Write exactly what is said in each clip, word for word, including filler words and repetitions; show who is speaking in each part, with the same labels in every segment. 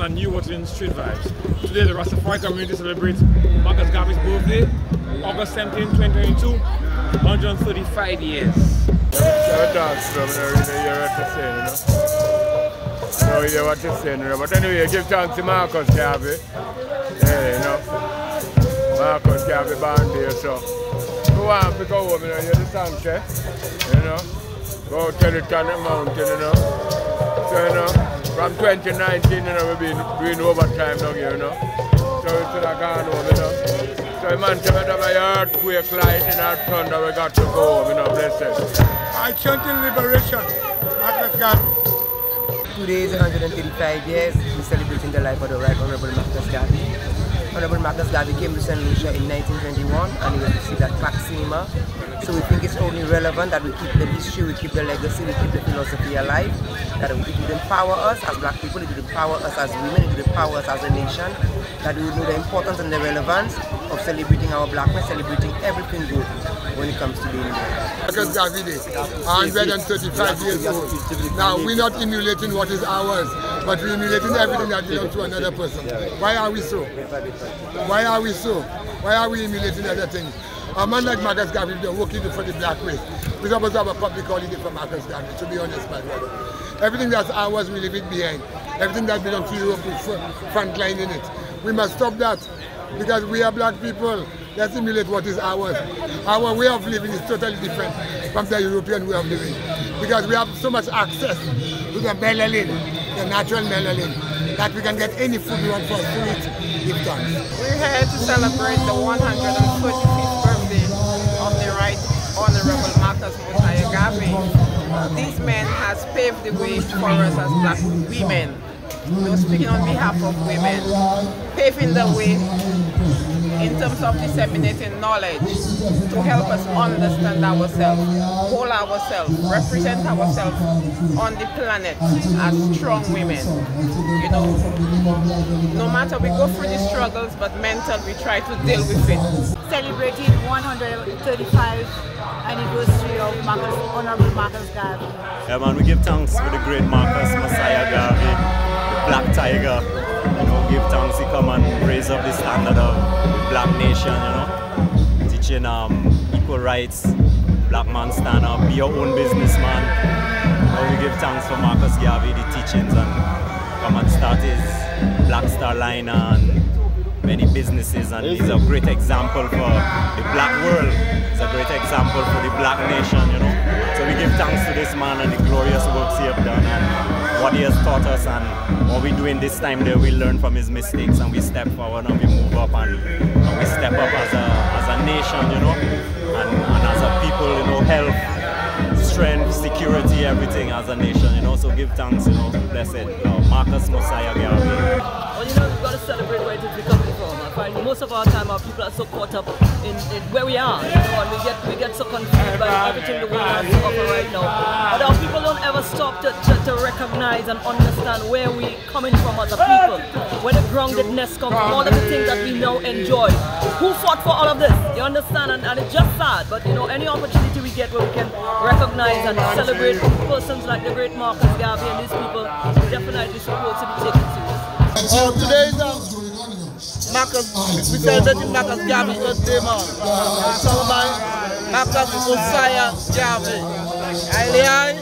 Speaker 1: And you watching Street Vibes. Today the Rastafari community celebrates Marcus Garvey's birthday, August seventeenth, twenty twenty-two, one hundred thirty-five years.
Speaker 2: Yeah, dance from there, you know, you're what you're saying, you know. I know you hear what you're saying, you know. But anyway, give thanks to Marcus Garvey. Yeah, you know. Marcus Garvey born there, so. Go on, pick up home, you know, you hear the song, eh? You know. Go tell it on the mountain, you know. So, you know. From twenty nineteen, you know, we've been doing overtime down here, you know. So we still have gone home, you know. So man, to me, my earthquake, lightning and thunder, we got to go home, you know, blessed.
Speaker 3: I chanting liberation, Marcus Garvey.
Speaker 4: Today is one hundred thirty-five years, we're celebrating the life of the Right Honorable Marcus Garvey. Honorable Marcus Garvey came to Saint Lucia in nineteen twenty-one and he was received at Clark Cinema. So we think it's only relevant that we keep the history, we keep the legacy, we keep the philosophy alive. That it would empower us as black people, it would empower us as women, it would empower us as a nation. That we would know the importance and the relevance of celebrating our blackness, celebrating everything good when it comes to being there.
Speaker 3: Marcus Garvey Day, one hundred thirty-five years old. Now we're not emulating what is ours, but we're emulating everything that belongs to another person. Why are we so? Why are we so? Why are we emulating other things? A man like Marcus Garvey is working for the black race. We're supposed to have a public holiday for Marcus Garvey, to be honest, my brother. Everything that's ours, we leave it behind. Everything that belongs to Europe, we front line in it. We must stop that because we are black people. Let's emulate what is ours. Our way of living is totally different from the European way of living because we have so much access to the melanin, the natural melanin, that we can get any food we want for us to eat. Give thanks.
Speaker 5: We're here to celebrate the one hundred forty-fifth birthday of the Right Honorable Marcus Mosiah Garvey. This man has paved the way for us as black women. You know, speaking on behalf of women, paving the way in terms of disseminating knowledge to help us understand ourselves, hold ourselves, represent ourselves on the planet as strong women. You know, no matter we go through the struggles, but mental we try to deal with it.
Speaker 6: Celebrating one hundred thirty-five anniversary of Marcus, Honorable Marcus Garvey.
Speaker 7: Yeah man, we give thanks for the great Marcus Mosiah Garvey, the Black Tiger. You know, give thanks he come and raise up the standard of the black nation, you know. Teaching um, equal rights, black man stand up, be your own businessman. You know, we give thanks for Marcus Garvey, the teachings, and come and start his Black Star line and many businesses, and he's a great example for the black world. He's a great example for the black nation, you know. So we give thanks to this man and the glorious works he has done and what he has taught us, and what we do in this time there, we learn from his mistakes and we step forward and we move up and, and we step up as a, as a nation, you know, and, and as a people, you know, health, strength, security, everything as a nation, you know. So give thanks, you know, blessed uh, Marcus Mosiah Garvey.
Speaker 8: Well, you know, we've got to celebrate where it is we're coming from. I find most of our time our people are so caught up in, in where we are, you know, and we get we get so confused by everything the world has to offer right now. But our people don't ever stop to, to, to recognize and understand where we're coming from as a people, where the groundedness comes from, all of the things that we now enjoy. Who fought for all of this? You understand? And, and it's just sad, but you know, any opportunity we get where we can recognize and celebrate persons like the great Marcus Garvey and these people, we definitely support to be taken serious.
Speaker 3: Oh, today is um, Marcus, we celebrating Marcus Garvey's birthday, man. It's all about Marcus Mosiah Garvey. Aye,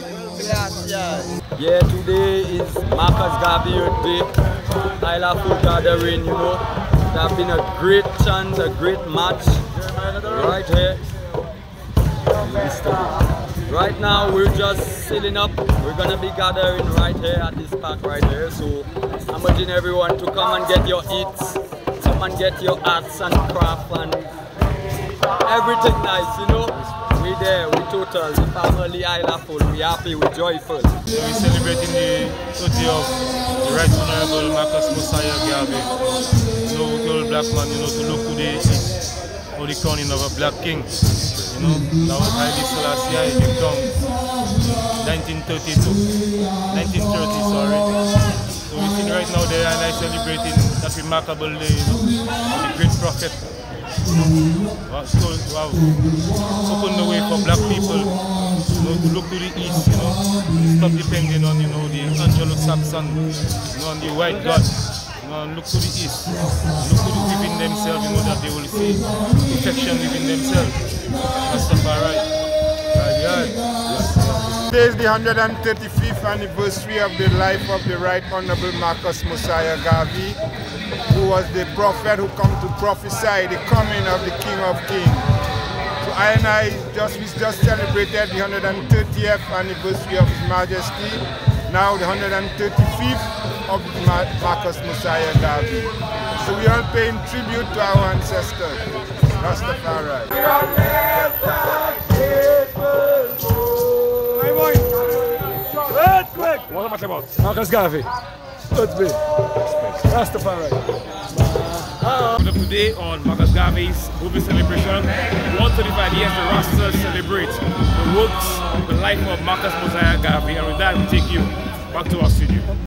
Speaker 3: aye.
Speaker 9: Yeah, today is Marcus Garvey's birthday. I love full gathering, you know. It has been a great chance, a great match right here. Right now we're just sailing up. We're gonna be gathering right here at this park right here. So I'm urging everyone to come and get your eats, come and get your arts and craft and everything nice, you know. We there, we total, the family Isla full, we happy, we joyful.
Speaker 1: We're celebrating the birthday of the Right Honorable Marcus Mosiah Garvey. You know, the old black man, you know, to look today is for the crowning of a black king. You know, that was Haile Selassie, he come nineteen thirty-two, nineteen thirty, sorry. So we're sitting right now there and I celebrating that remarkable day, you know, the great prophet You know, who have, told, who have opened the way for black people, you know, to look to the east, you know, stop depending on, you know, the Anglo-Saxon, you know, on the white God, you know, and look to the east, look to the within themselves, you know, that they will see perfection within themselves. That's the far right. Right, yeah.
Speaker 2: Today is the one hundred thirty-fifth anniversary of the life of the Right Honorable Marcus Mosiah Garvey, who was the prophet who come to prophesy the coming of the King of Kings. So I and I just we just celebrated the one hundred thirtieth anniversary of His Majesty, now the one hundred thirty-fifth of Marcus Mosiah Garvey. So we are paying tribute to our ancestors. That's the far right.
Speaker 10: What am I talking about? Marcus Garvey. Let's be. Rastafari.
Speaker 1: Today on Marcus Garvey's birthday celebration, one hundred thirty-five years the Rastas celebrate the works, the life of Marcus Mosiah Garvey, and with that we take you back to our studio.